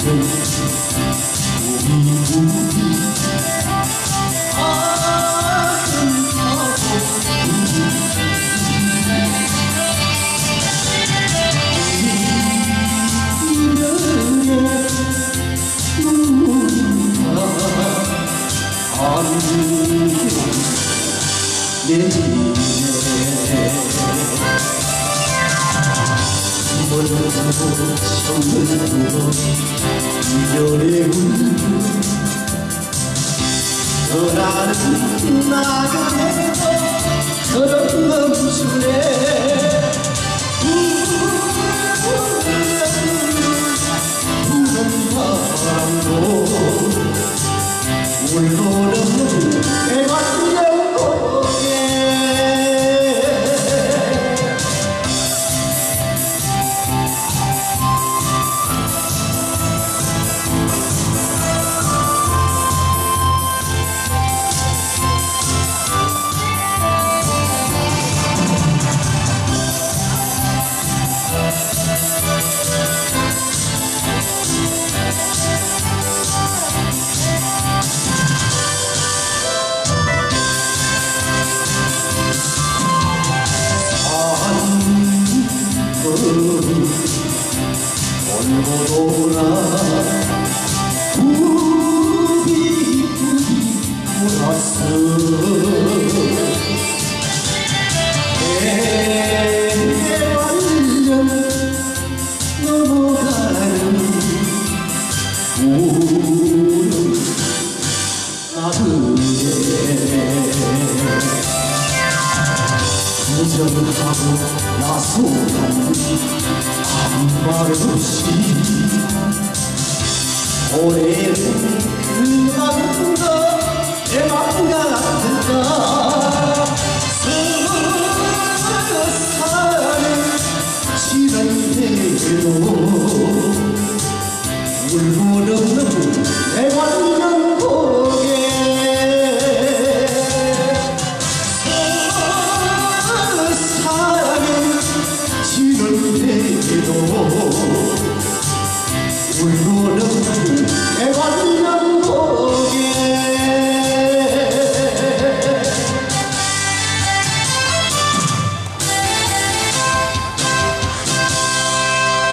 내 집에 멀고 정글고 이별의 울 떠나는 나그네도 그런 멈추네 부는 바람도 울고는 애완 돌고 돌아 부비 돌았어 해완령 넘어가는 우는 나그네 무정하고 나서간 한 말 없이 오래 그만둔다 내 맘 같은가 서사는 지난해도 울고는 내 완전 고개 울고는